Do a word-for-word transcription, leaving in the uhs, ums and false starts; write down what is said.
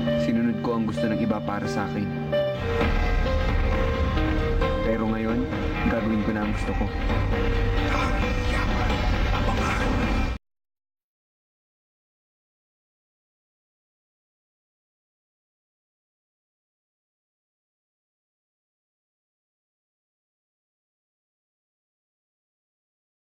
Sinunod ko ang gusto ng iba para sa akin. Pero ngayon, gagawin ko na ang gusto ko.